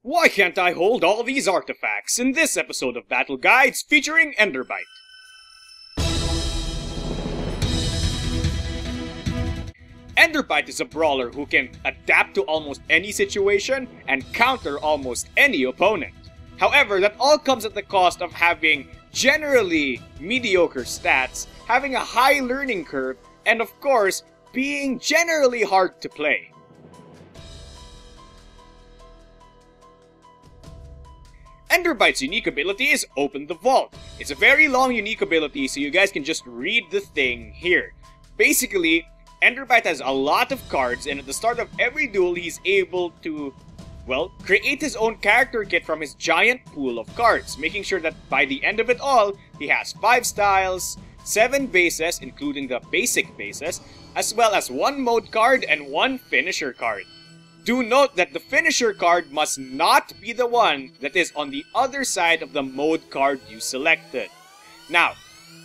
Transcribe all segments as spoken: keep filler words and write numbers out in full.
Why can't I hold all these artifacts in this episode of Battle Guides featuring Enderbite? Enderbite is a brawler who can adapt to almost any situation and counter almost any opponent. However, that all comes at the cost of having generally mediocre stats, having a high learning curve, and of course, being generally hard to play. Enderbite's unique ability is Open the Vault. It's a very long unique ability, so you guys can just read the thing here. Basically, Enderbite has a lot of cards, and at the start of every duel, he's able to, well, create his own character kit from his giant pool of cards, making sure that by the end of it all, he has five styles, seven bases, including the basic bases, as well as one mode card and one finisher card. Do note that the finisher card must not be the one that is on the other side of the mode card you selected. Now,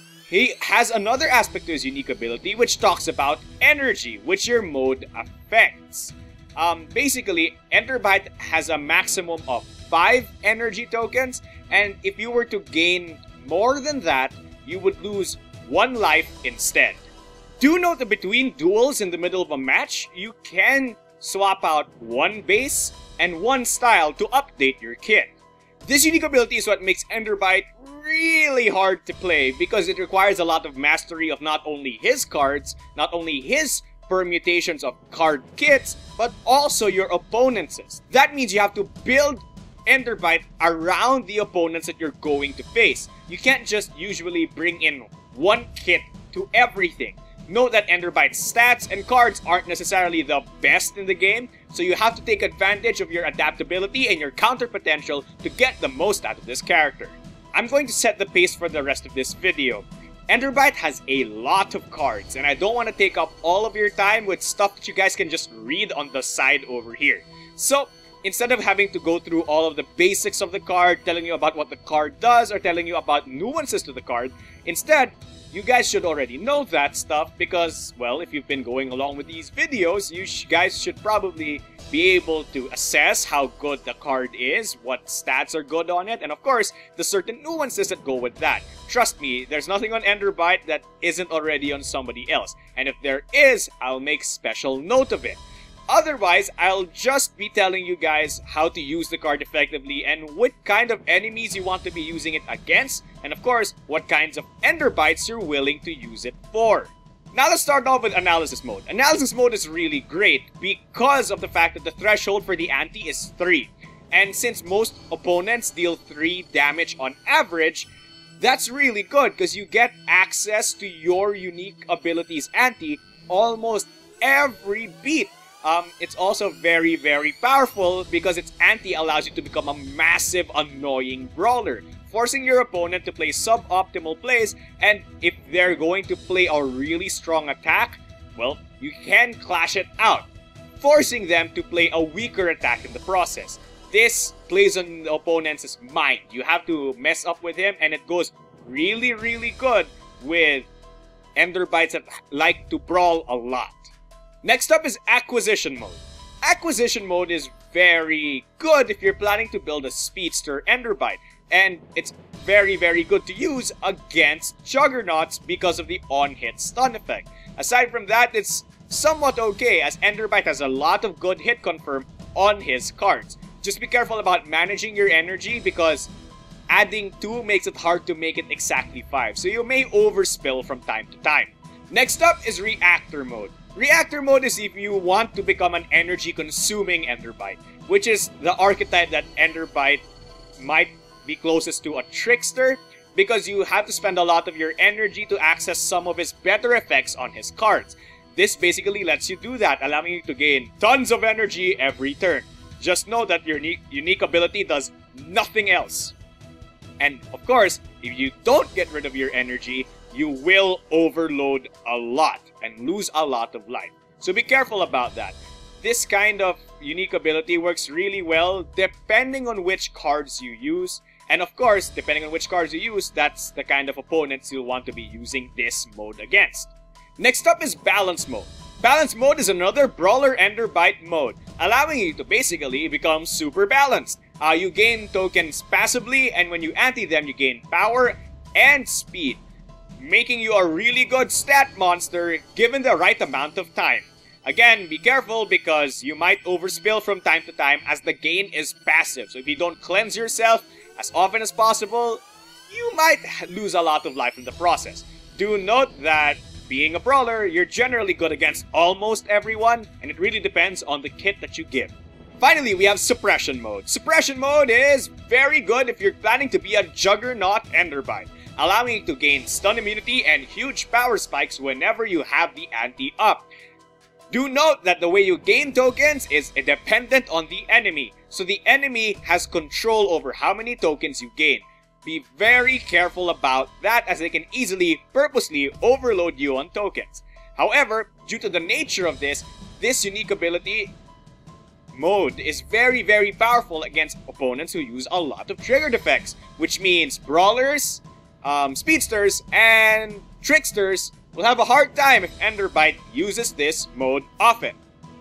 he has another aspect to his unique ability which talks about energy, which your mode affects. Um, basically, Enderbite has a maximum of five energy tokens, and if you were to gain more than that, you would lose one life instead. Do note that between duels in the middle of a match, you can swap out one base and one style to update your kit. This unique ability is what makes Enderbite really hard to play because it requires a lot of mastery of not only his cards, not only his permutations of card kits, but also your opponents'. That means you have to build Enderbite around the opponents that you're going to face. You can't just usually bring in one kit to everything. Note that Enderbite's stats and cards aren't necessarily the best in the game, so you have to take advantage of your adaptability and your counter potential to get the most out of this character. I'm going to set the pace for the rest of this video. Enderbite has a lot of cards, and I don't want to take up all of your time with stuff that you guys can just read on the side over here. So, instead of having to go through all of the basics of the card, telling you about what the card does, or telling you about nuances to the card, instead, you guys should already know that stuff because, well, if you've been going along with these videos, you sh guys should probably be able to assess how good the card is, what stats are good on it, and of course, the certain nuances that go with that. Trust me, there's nothing on Enderbite that isn't already on somebody else, and if there is, I'll make special note of it. Otherwise, I'll just be telling you guys how to use the card effectively and what kind of enemies you want to be using it against, and of course, what kinds of Enderbites you're willing to use it for. Now let's start off with Analysis Mode. Analysis Mode is really great because of the fact that the threshold for the ante is three. And since most opponents deal three damage on average, that's really good because you get access to your unique abilities ante almost every beat. Um, it's also very, very powerful because its ante allows you to become a massive, annoying brawler, forcing your opponent to play suboptimal plays, and if they're going to play a really strong attack, well, you can clash it out, forcing them to play a weaker attack in the process. This plays on the opponent's mind. You have to mess up with him, and it goes really, really good with Enderbites that like to brawl a lot. Next up is Acquisition Mode. Acquisition Mode is very good if you're planning to build a speedster Enderbite, and it's very, very good to use against Juggernauts because of the on-hit stun effect. Aside from that, it's somewhat okay as Enderbite has a lot of good hit confirm on his cards. Just be careful about managing your energy because adding two makes it hard to make it exactly five, so you may overspill from time to time. Next up is Reactor Mode. Reactor Mode is if you want to become an energy-consuming Enderbite, which is the archetype that Enderbite might be closest to a Trickster, because you have to spend a lot of your energy to access some of his better effects on his cards. This basically lets you do that, allowing you to gain tons of energy every turn. Just know that your unique, unique ability does nothing else. And of course, if you don't get rid of your energy, you will overload a lot and lose a lot of life. So be careful about that. This kind of unique ability works really well depending on which cards you use. And of course, depending on which cards you use, that's the kind of opponents you'll want to be using this mode against. Next up is Balance Mode. Balance Mode is another Brawler Enderbite mode, allowing you to basically become super balanced. Uh, you gain tokens passively, and when you anti them, you gain power and speed, making you a really good stat monster given the right amount of time. Again, be careful because you might overspill from time to time as the gain is passive. So if you don't cleanse yourself as often as possible, you might lose a lot of life in the process. Do note that being a brawler, you're generally good against almost everyone, and it really depends on the kit that you give. Finally, we have Suppression Mode. Suppression Mode is very good if you're planning to be a Juggernaut Enderbite, allowing you to gain stun immunity and huge power spikes whenever you have the ante up. Do note that the way you gain tokens is dependent on the enemy, so the enemy has control over how many tokens you gain. Be very careful about that as they can easily purposely overload you on tokens. However, due to the nature of this, this unique ability mode is very very powerful against opponents who use a lot of triggered effects, which means brawlers, um, speedsters, and tricksters will have a hard time if Enderbite uses this mode often.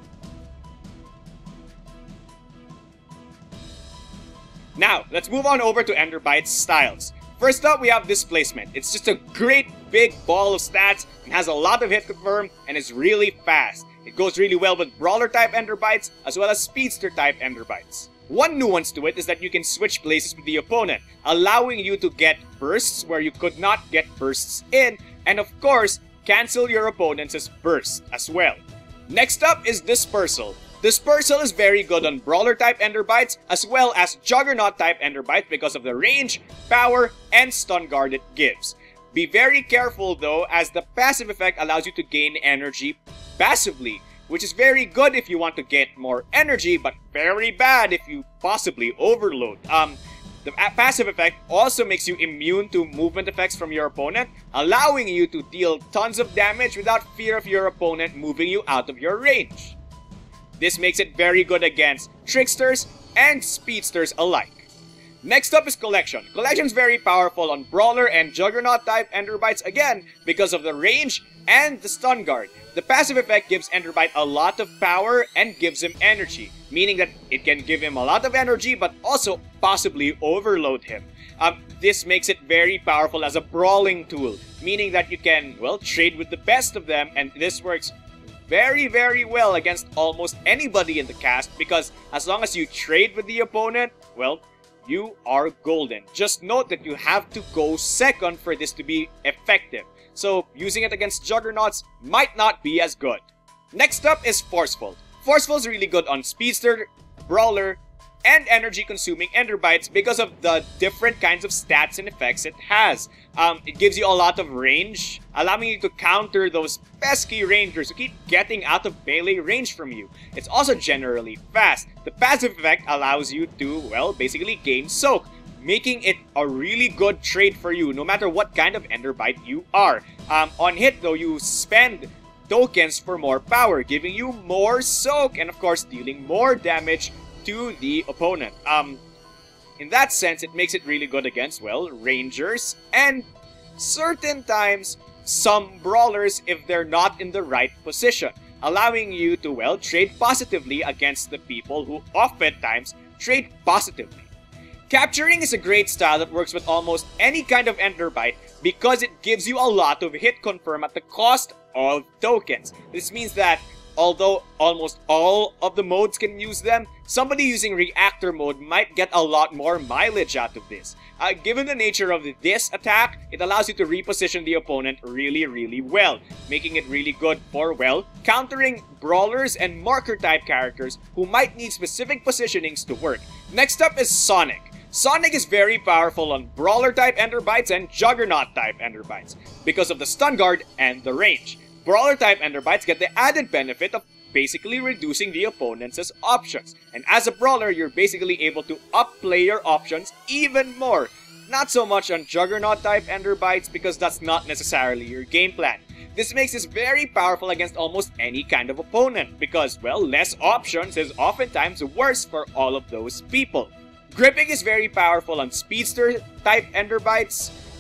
Now, let's move on over to Enderbite's styles. First up, we have Displacement. It's just a great big ball of stats and has a lot of hit confirm and is really fast. It goes really well with Brawler type Enderbites as well as Speedster type Enderbites. One nuance to it is that you can switch places with the opponent, allowing you to get bursts where you could not get bursts in, and of course, cancel your opponent's burst as well. Next up is Dispersal. Dispersal is very good on Brawler type Enderbites as well as Juggernaut type Enderbites because of the range, power, and stun guard it gives. Be very careful though, as the passive effect allows you to gain energy passively, which is very good if you want to get more energy, but very bad if you possibly overload. Um, the passive effect also makes you immune to movement effects from your opponent, allowing you to deal tons of damage without fear of your opponent moving you out of your range. This makes it very good against tricksters and speedsters alike. Next up is Collection. Collection is very powerful on Brawler and Juggernaut type Enderbites again because of the range and the stun guard. The passive effect gives Enderbite a lot of power and gives him energy, meaning that it can give him a lot of energy but also possibly overload him. Um, this makes it very powerful as a brawling tool, meaning that you can, well, trade with the best of them, and this works very very well against almost anybody in the cast because as long as you trade with the opponent, well, you are golden. Just note that you have to go second for this to be effective, so using it against Juggernauts might not be as good. Next up is Forceful. Forceful is really good on Speedster, Brawler, and energy-consuming Enderbites because of the different kinds of stats and effects it has. Um, it gives you a lot of range, allowing you to counter those pesky rangers who keep getting out of melee range from you. It's also generally fast. The passive effect allows you to, well, basically gain Soak, making it a really good trade for you no matter what kind of Enderbite you are. Um, on hit though, you spend tokens for more power, giving you more Soak and of course dealing more damage to the opponent. Um, in that sense, it makes it really good against, well, rangers and certain times some brawlers if they're not in the right position, allowing you to, well, trade positively against the people who oftentimes trade positively. Capturing is a great style that works with almost any kind of Enderbite because it gives you a lot of hit confirm at the cost of tokens. This means that although almost all of the modes can use them, somebody using Reactor mode might get a lot more mileage out of this. Uh, given the nature of this attack, it allows you to reposition the opponent really, really well, making it really good for, well, countering brawlers and marker type characters who might need specific positionings to work. Next up is Sonic. Sonic is very powerful on Brawler type Enderbites and Juggernaut type Enderbites because of the stun guard and the range. Brawler type Enderbites get the added benefit of basically reducing the opponent's options. And as a brawler, you're basically able to upplay your options even more. Not so much on Juggernaut type Enderbites because that's not necessarily your game plan. This makes this very powerful against almost any kind of opponent because, well, less options is oftentimes worse for all of those people. Gripping is very powerful on Speedster type Enderbites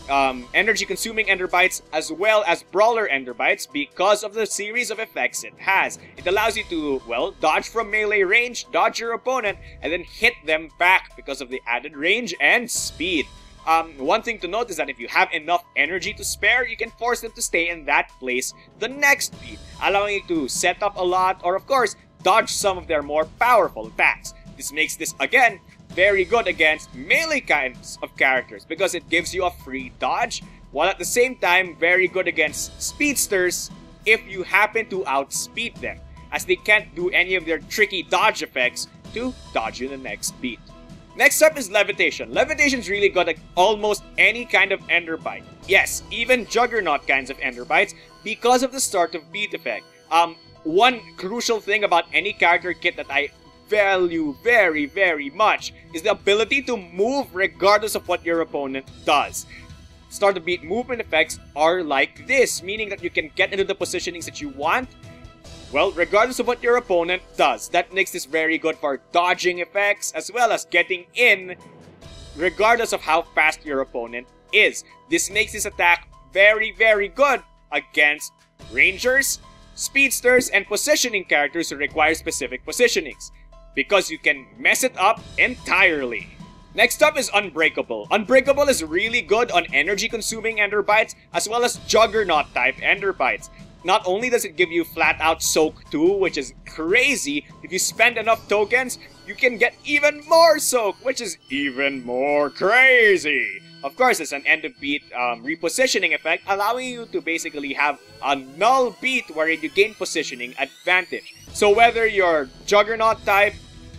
um, energy-consuming Ender Bites as well as Brawler Ender Bites because of the series of effects it has. It allows you to, well, dodge from melee range, dodge your opponent, and then hit them back because of the added range and speed. Um, one thing to note is that if you have enough energy to spare, you can force them to stay in that place the next beat, allowing you to set up a lot or, of course, dodge some of their more powerful attacks. This makes this, again, very good against melee kinds of characters because it gives you a free dodge, while at the same time very good against speedsters if you happen to outspeed them, as they can't do any of their tricky dodge effects to dodge you the next beat. Next up is Levitation. Levitation is really good at almost any kind of Ender Bite. Yes, even Juggernaut kinds of Ender Bites because of the start of beat effect. Um, one crucial thing about any character kit that I value very, very much is the ability to move regardless of what your opponent does. Start of beat movement effects are like this, meaning that you can get into the positionings that you want, well, regardless of what your opponent does. That makes this very good for dodging effects as well as getting in regardless of how fast your opponent is. This makes this attack very, very good against rangers, speedsters, and positioning characters who require specific positionings, because you can mess it up entirely. Next up is Unbreakable. Unbreakable is really good on energy-consuming Ender Bites as well as Juggernaut-type Ender Bites. Not only does it give you flat-out Soak two, which is crazy, if you spend enough tokens, you can get even more Soak, which is even more crazy. Of course, it's an end-of-beat um, repositioning effect, allowing you to basically have a null beat wherein you gain positioning advantage. So whether you're Juggernaut type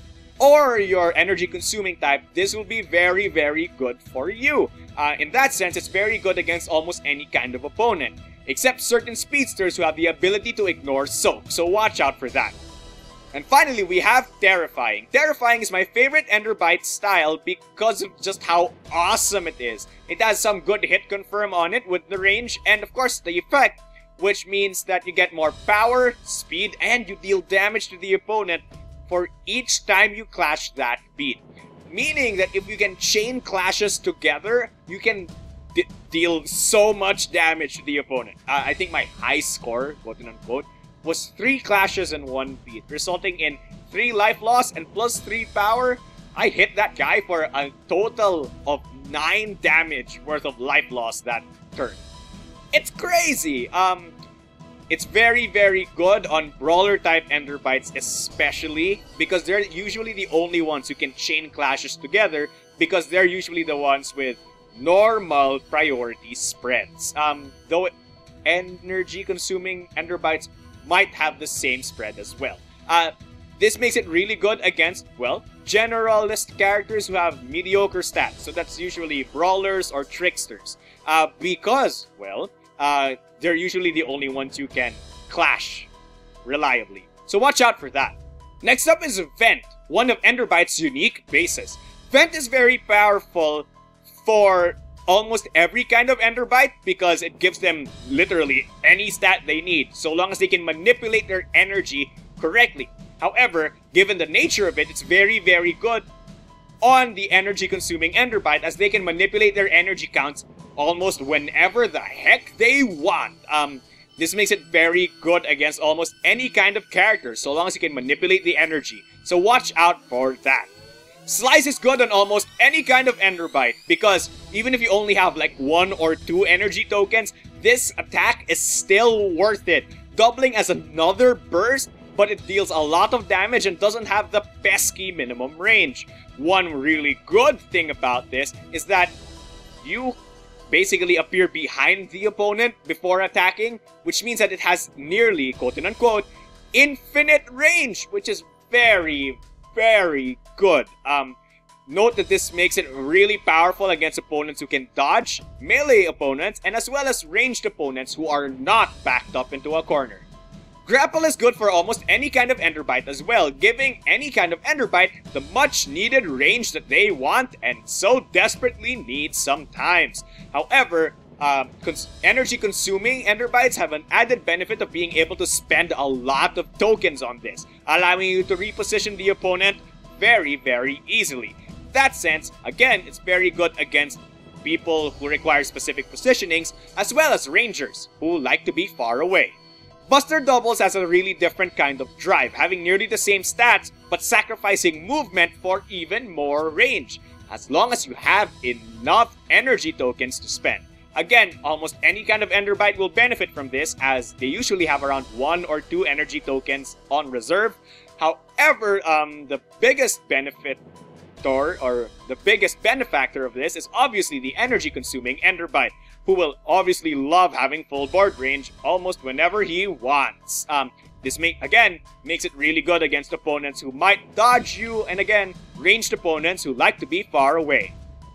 or your energy-consuming type, this will be very, very good for you. Uh, in that sense, it's very good against almost any kind of opponent, except certain speedsters who have the ability to ignore Soak, so watch out for that. And finally, we have Terrifying. Terrifying is my favorite Ender Bite style because of just how awesome it is. It has some good hit confirm on it with the range and of course the effect, which means that you get more power, speed, and you deal damage to the opponent for each time you clash that beat. Meaning that if you can chain clashes together, you can deal so much damage to the opponent. Uh, I think my high score, quote unquote, was three clashes in one beat, resulting in three life loss and plus three power. I hit that guy for a total of nine damage worth of life loss that turn. It's crazy! Um, it's very, very good on Brawler-type Ender Bites especially, because they're usually the only ones who can chain clashes together, because they're usually the ones with normal priority spreads. Um, though energy-consuming Ender Bites might have the same spread as well. Uh, this makes it really good against, well, generalist characters who have mediocre stats. So that's usually brawlers or tricksters. Uh, because, well, uh, they're usually the only ones who can clash reliably. So watch out for that. Next up is Vent, one of Ender Bite's unique bases. Vent is very powerful for almost every kind of Ender Bite because it gives them literally any stat they need, so long as they can manipulate their energy correctly. However, given the nature of it, it's very, very good on the energy-consuming Ender Bite, as they can manipulate their energy counts almost whenever the heck they want. Um, this makes it very good against almost any kind of character, so long as you can manipulate the energy. So watch out for that. Slice is good on almost any kind of Ender Bite, because even if you only have like one or two energy tokens, this attack is still worth it, doubling as another burst, but it deals a lot of damage and doesn't have the pesky minimum range. One really good thing about this is that you basically appear behind the opponent before attacking, which means that it has nearly, quote-unquote, infinite range, which is very, very good. Um, note that this makes it really powerful against opponents who can dodge, melee opponents, and as well as ranged opponents who are not backed up into a corner. Grapple is good for almost any kind of Ender Bite as well, giving any kind of Ender Bite the much needed range that they want and so desperately need sometimes. However, uh, cons energy consuming Ender Bites have an added benefit of being able to spend a lot of tokens on this, allowing you to reposition the opponent very, very easily. In that sense, again, it's very good against people who require specific positionings, as well as rangers, who like to be far away. Buster Doubles has a really different kind of drive, having nearly the same stats, but sacrificing movement for even more range, as long as you have enough energy tokens to spend. Again, almost any kind of Ender Bite will benefit from this, as they usually have around one or two energy tokens on reserve. However, um, the biggest benefit or the biggest benefactor of this is obviously the energy-consuming Ender Bite, who will obviously love having full board range almost whenever he wants. Um, this make again makes it really good against opponents who might dodge you, and again, ranged opponents who like to be far away.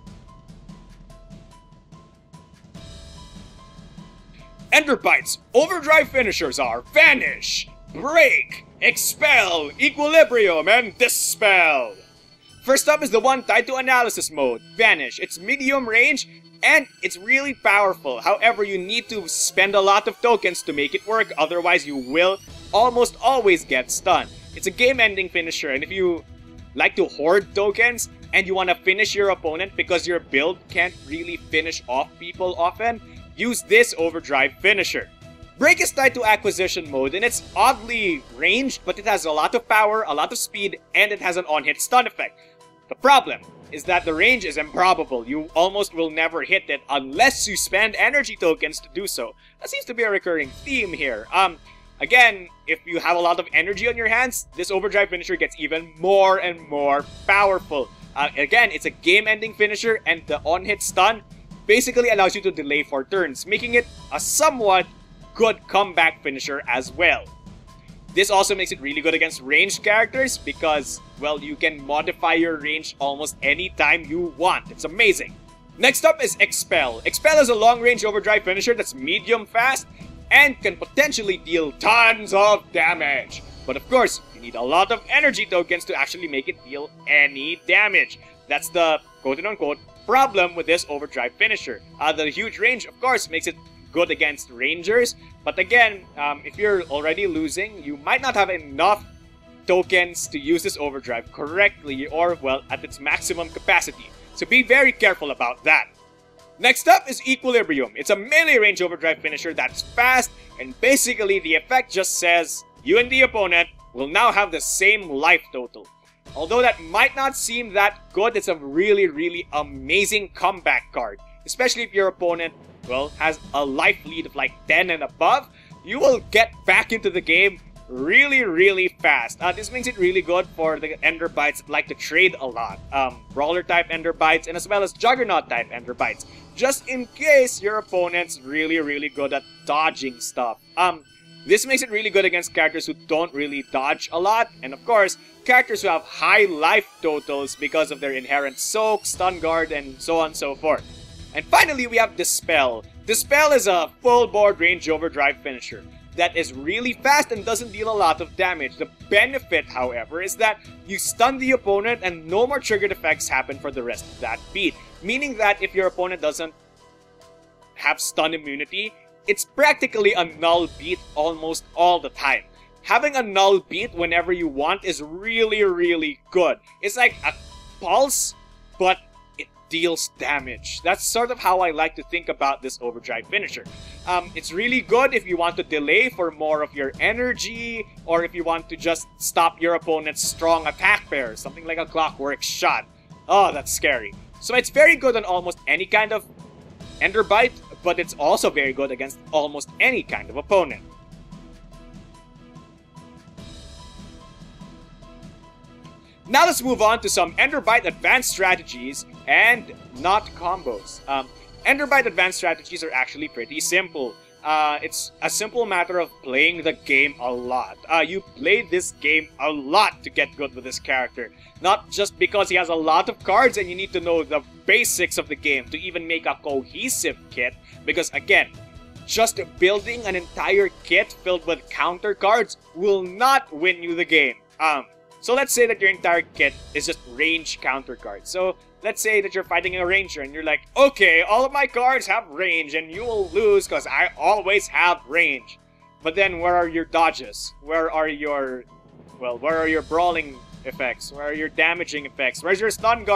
Ender Bite's overdrive finishers are Vanish, Break, Expel, Equilibrium, and Dispel. First up is the one tied to Analysis Mode, Vanish. It's medium range, and it's really powerful. However, you need to spend a lot of tokens to make it work, otherwise you will almost always get stunned. It's a game-ending finisher, and if you like to hoard tokens, and you want to finish your opponent because your build can't really finish off people often, use this overdrive finisher. Break is tied to Acquisition Mode, and it's oddly ranged, but it has a lot of power, a lot of speed, and it has an on-hit stun effect. The problem is that the range is improbable. You almost will never hit it unless you spend energy tokens to do so. That seems to be a recurring theme here. Um, again, if you have a lot of energy on your hands, this overdrive finisher gets even more and more powerful. Uh, again, it's a game-ending finisher, and the on-hit stun basically allows you to delay for turns, making it a somewhat good comeback finisher as well. This also makes it really good against ranged characters because, well, you can modify your range almost any time you want. It's amazing. Next up is Expel. Expel is a long-range overdrive finisher that's medium fast and can potentially deal tons of damage. But of course, you need a lot of energy tokens to actually make it deal any damage. That's the quote-unquote problem with this overdrive finisher. Uh, the huge range, of course, makes it good against rangers, but again, um, if you're already losing, you might not have enough tokens to use this overdrive correctly or, well, at its maximum capacity. So be very careful about that. Next up is Equilibrium. It's a melee range overdrive finisher that's fast, and basically the effect just says you and the opponent will now have the same life total. Although that might not seem that good, it's a really, really amazing comeback card. Especially if your opponent, well, has a life lead of like ten and above, you will get back into the game really, really fast. Uh, this makes it really good for the Ender Bites that like to trade a lot. Um, Brawler type Ender Bites, and as well as Juggernaut type Ender Bites. Just in case your opponent's really, really good at dodging stuff. Um, this makes it really good against characters who don't really dodge a lot, and of course, characters who have high life totals because of their inherent soak, stun guard, and so on and so forth. And finally, we have Dispel. Dispel is a full board range overdrive finisher that is really fast and doesn't deal a lot of damage. The benefit, however, is that you stun the opponent and no more triggered effects happen for the rest of that beat. Meaning that if your opponent doesn't have stun immunity, it's practically a null beat almost all the time. Having a null beat whenever you want is really, really good. It's like a pulse, but deals damage. That's sort of how I like to think about this overdrive finisher. Um, it's really good if you want to delay for more of your energy, or if you want to just stop your opponent's strong attack pair, something like a clockwork shot. Oh, that's scary. So it's very good on almost any kind of Ender Bite, but it's also very good against almost any kind of opponent. Now let's move on to some Ender Bite advanced strategies and not combos. Um, Ender Bite advanced strategies are actually pretty simple. Uh, it's a simple matter of playing the game a lot. Uh, you play this game a lot to get good with this character. Not just because he has a lot of cards and you need to know the basics of the game to even make a cohesive kit. Because again, just building an entire kit filled with counter cards will not win you the game. Um, So let's say that your entire kit is just range counter cards. So let's say that you're fighting a ranger and you're like, okay, all of my cards have range and you will lose because I always have range. But then where are your dodges? Where are your, well, where are your brawling effects? Where are your damaging effects? Where's your stun guard?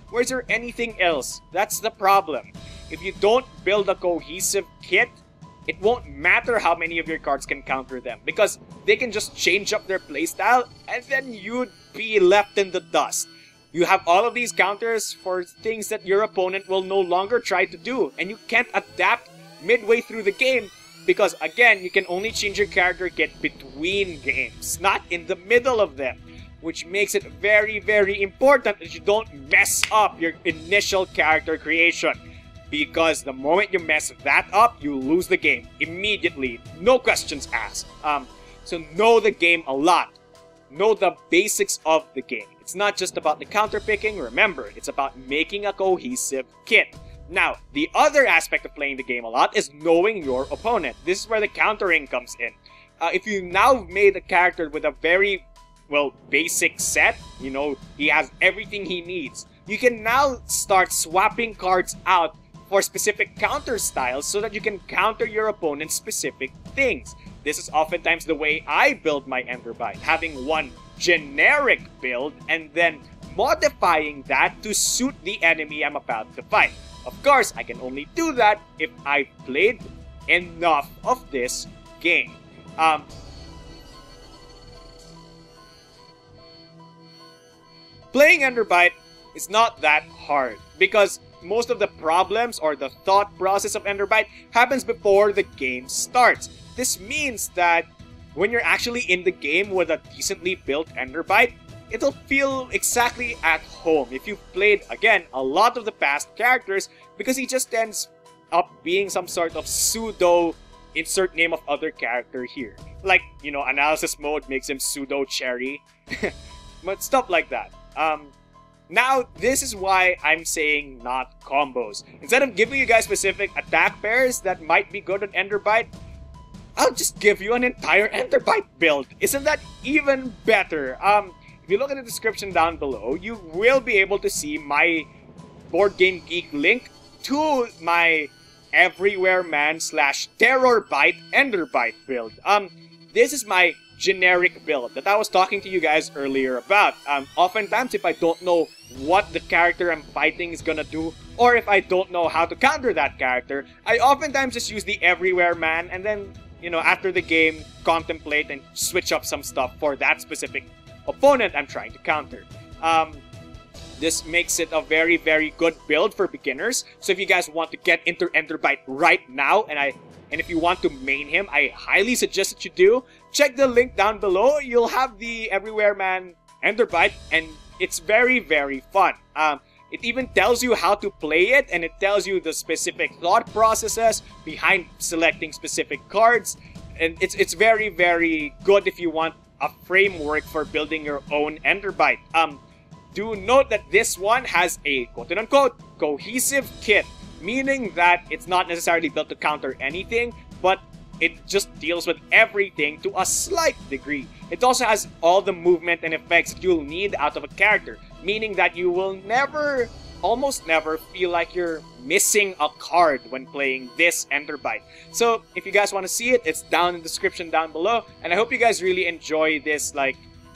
Or is there anything else? That's the problem. If you don't build a cohesive kit, it won't matter how many of your cards can counter them, because they can just change up their playstyle and then you'd be left in the dust. You have all of these counters for things that your opponent will no longer try to do, and you can't adapt midway through the game because, again, you can only change your character kit between games, not in the middle of them, which makes it very, very important that you don't mess up your initial character creation. Because the moment you mess that up, you lose the game immediately. No questions asked. Um, so know the game a lot. Know the basics of the game. It's not just about the counter picking. Remember, it's about making a cohesive kit. Now, the other aspect of playing the game a lot is knowing your opponent. This is where the countering comes in. Uh, if you now made a character with a very, well, basic set, you know, he has everything he needs, you can now start swapping cards out for specific counter styles so that you can counter your opponent's specific things. This is oftentimes the way I build my Enderbite, having one generic build and then modifying that to suit the enemy I'm about to fight. Of course, I can only do that if I've played enough of this game. Um, playing Enderbite is not that hard because most of the problems or the thought process of Enderbite happens before the game starts. This means that when you're actually in the game with a decently built Enderbite, it'll feel exactly at home if you've played, again, a lot of the past characters, because he just ends up being some sort of pseudo insert name of other character here. Like, you know, analysis mode makes him pseudo Cherry. But stuff like that. Um... Now, this is why I'm saying not combos. Instead of giving you guys specific attack pairs that might be good on Enderbite, I'll just give you an entire Enderbite build. Isn't that even better? Um, if you look at the description down below, you will be able to see my Board Game Geek link to my Everywhere Man slash Terrorbite Enderbite build. Um, this is my generic build that I was talking to you guys earlier about. Um, oftentimes, if I don't know what the character I'm fighting is gonna do, or if I don't know how to counter that character, I oftentimes just use the Everywhere Man and then, you know, after the game, contemplate and switch up some stuff for that specific opponent I'm trying to counter. Um, this makes it a very, very good build for beginners. So if you guys want to get into Enderbite right now, and I And if you want to main him, I highly suggest that you do. Check the link down below. You'll have the Everywhere Man Enderbite, and it's very, very fun. Um, it even tells you how to play it, and it tells you the specific thought processes behind selecting specific cards. And it's it's very, very good if you want a framework for building your own Enderbite. Um, do note that this one has a quote-unquote cohesive kit, meaning that it's not necessarily built to counter anything, but it just deals with everything to a slight degree. It also has all the movement and effects that you'll need out of a character, meaning that you will never, almost never, feel like you're missing a card when playing this Enderbite. So if you guys want to see it, it's down in the description down below, and I hope you guys really enjoy this like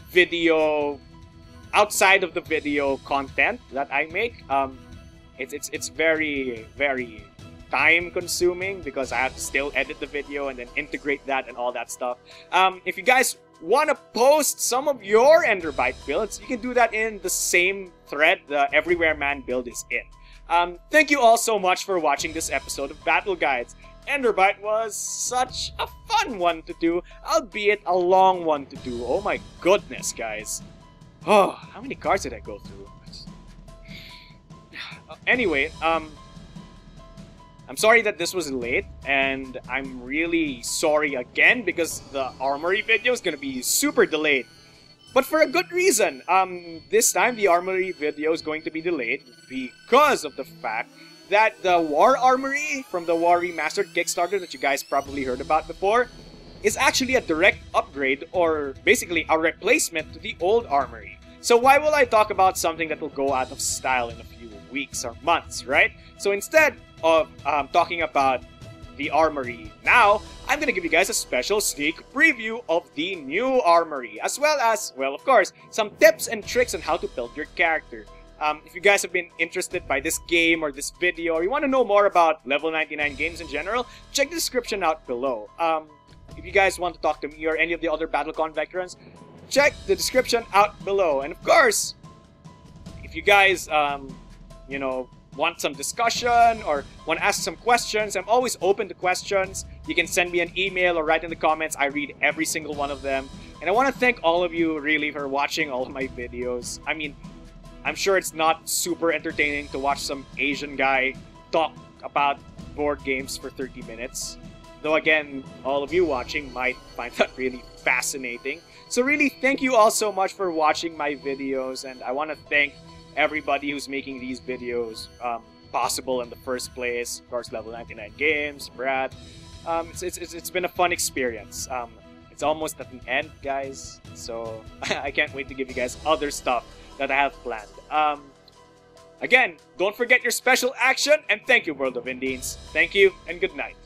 video, outside of the video content that I make. Um, It's, it's, it's very, very time consuming because I have to still edit the video and then integrate that and all that stuff. Um, if you guys want to post some of your Enderbite builds, you can do that in the same thread the Everywhere Man build is in. Um, thank you all so much for watching this episode of Battle Guides. Enderbite was such a fun one to do, albeit a long one to do. Oh my goodness, guys. Oh, how many cards did I go through? Anyway, um, I'm sorry that this was late, and I'm really sorry again because the Armory video is gonna be super delayed. But for a good reason. Um, this time the Armory video is going to be delayed because of the fact that the War Armory from the War Remastered Kickstarter that you guys probably heard about before is actually a direct upgrade, or basically a replacement to the old Armory. So why will I talk about something that will go out of style in a few weeks or months, right? So instead of um, talking about the Armory now, I'm gonna give you guys a special sneak preview of the new Armory, as well as, well, of course, some tips and tricks on how to build your character. Um, if you guys have been interested by this game or this video, or you want to know more about Level ninety-nine games in general, check the description out below. Um, if you guys want to talk to me or any of the other BattleCon veterans, check the description out below. And of course, if you guys, um, you know, want some discussion or want to ask some questions, I'm always open to questions. You can send me an email or write in the comments. I read every single one of them. And I want to thank all of you really for watching all of my videos. I mean, I'm sure it's not super entertaining to watch some Asian guy talk about board games for thirty minutes. Though again, all of you watching might find that really fascinating. So really, thank you all so much for watching my videos, and I want to thank everybody who's making these videos um, possible in the first place. Of course, Level ninety-nine Games, Brad. Um, it's, it's, it's been a fun experience. Um, it's almost at the end, guys, so I can't wait to give you guys other stuff that I have planned. Um, again, don't forget your special action, and thank you, World of Indians. Thank you, and good night.